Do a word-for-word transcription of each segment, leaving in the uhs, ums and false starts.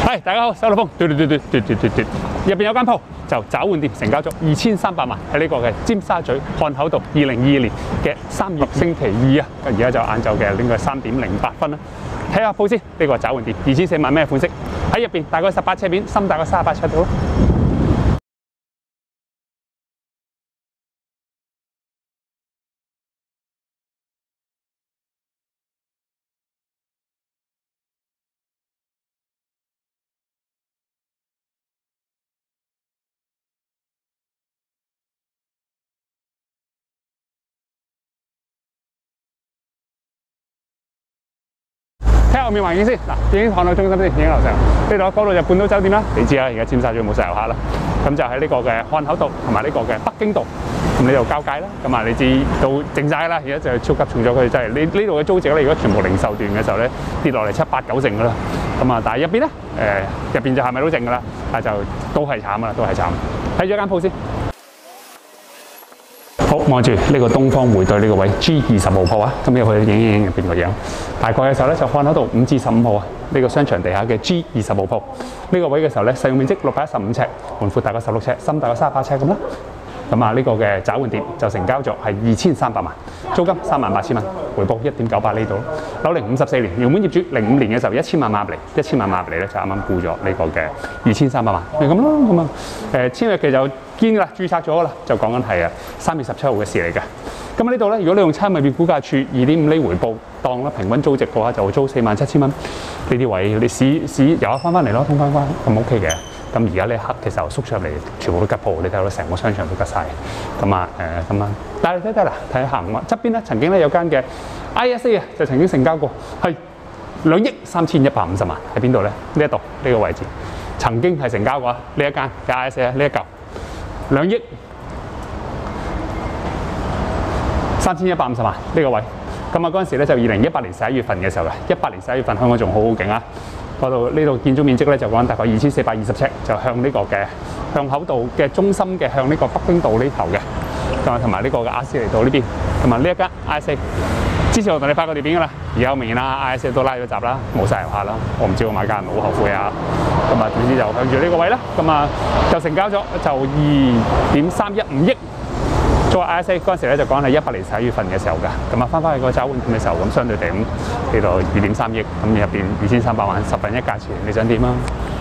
係大家好，手立峰，嘟嘟嘟嘟嘟嘟嘟嘟，入邊有間鋪就找換店，成交咗二千三百萬，喺呢個嘅尖沙咀漢口道，二零二二年嘅三月星期二啊，而家就晏晝嘅呢個三點零八分啦。睇下鋪先，呢個找換店二千四萬咩款式？喺入邊大概十八尺面，深大概三十八尺度咯。 睇下外面環境先，嗱，已經看到中心先，已經樓上。呢度嗰度就半島酒店啦，你知啦，而家尖沙咀冇晒遊客啦。咁就喺呢個嘅漢口道同埋呢個嘅北京道，咁呢度交界啦。咁啊，你知到靜晒啦，而家就係超級重咗佢，真係呢呢度嘅租值咧，如果全部零售段嘅時候咧，跌落嚟七八九成噶啦。咁啊，但係入邊咧，誒入邊就係咪都靜噶啦？但係就都係慘噶啦，都係慘。睇咗間鋪先。 好，望住呢個東方匯對呢個位 G 二十號鋪啊，咁入去影影入邊個樣。大概嘅時候咧，就漢口道五至十五號啊，呢、這個商場地下嘅 G 二十號鋪。呢、這個位嘅時候咧，使用面積六百一十五尺，門闊大概十六尺，深大概三十八尺咁啦。咁啊，呢個嘅找換店就成交咗係二千三百萬，租金三萬八千蚊，回報一點九八呢度。樓齡五十四年，原本業主零五年嘅時候一千萬買入嚟，一千萬買入嚟咧就啱啱估咗呢個嘅二千三百萬，係咁咯。咁啊，誒簽約期就堅㗎啦，註冊咗啦，就講緊係啊三月十七號嘅事嚟嘅。咁啊呢度咧，如果你用差餉物業估價處二點五厘回報當啦，平均租值嘅話就租四萬七千蚊。呢啲位你試試遊下翻翻嚟咯，通翻關咁 OK 嘅。 咁而家呢一刻其實縮出嚟，全部都吉鋪，你睇到成個商場都吉晒。咁啊誒咁啊，但係睇睇啦，睇下行側邊咧，曾經咧有間嘅 I S A 啊，就曾經成交過係兩億三千一百五十萬喺邊度咧？呢一度呢個位置曾經係成交過呢一間嘅 I S A 呢一嚿兩億三千一百五十萬呢個位。咁啊嗰陣時咧就二零一八年十一月份嘅時候嘅，一八年十一月份香港仲好好勁啊！ 嗰度呢度建築面積咧就講大概二千四百二十尺，就向呢個嘅向口道嘅中心嘅向呢個北京道呢頭嘅，咁啊同埋呢個嘅亞斯嚟到呢邊，同埋呢一間 I S A。之前我同你拍過條片㗎啦，而家好明顯啦 ，I S A 都拉咗閘啦，冇晒遊客啦，我唔知個買家係咪好後悔啊？咁啊總之就向住呢個位啦，咁啊就成交咗就二點三一五億。 做 I S A 嗰陣時咧就講係一八年十一月份嘅時候㗎，咁啊翻返去個找換店嘅時候，咁相對地咁呢度二點三億，咁入邊二千三百萬十分一價錢，你想點啊？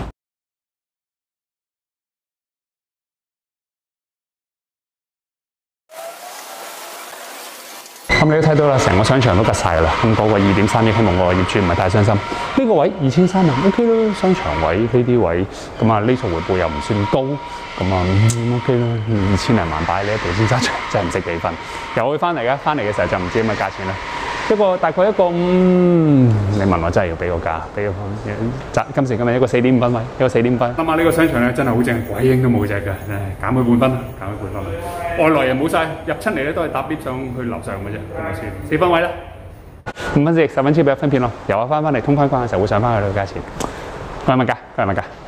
咁你都睇到啦，成個商場都吉晒㗎啦，咁嗰個二點三億，希望個業主唔係太傷心。呢個位二千三萬 OK 啦，商場位呢啲位，咁啊呢數回報又唔算高。 咁啊、嗯、OK 啦，二千零萬擺呢一度尖沙咀真係唔識幾分，又會翻嚟嘅，翻嚟嘅時候就唔知咁嘅價錢啦。一個大概一個嗯，你問我真係要俾個價，俾個賺今時今日一個四點五分位，一個四點五分。諗下呢個商場咧真係好正，鬼影都冇隻嘅，誒減佢半分啦，減佢半分。外來人冇晒，入親嚟咧都係搭 lift 上去樓上嘅啫，咁啊算四分位啦。五分之十分之俾一分片咯，由我翻翻嚟通關關嘅時候會上翻去呢個價錢。各位物價，各位物價。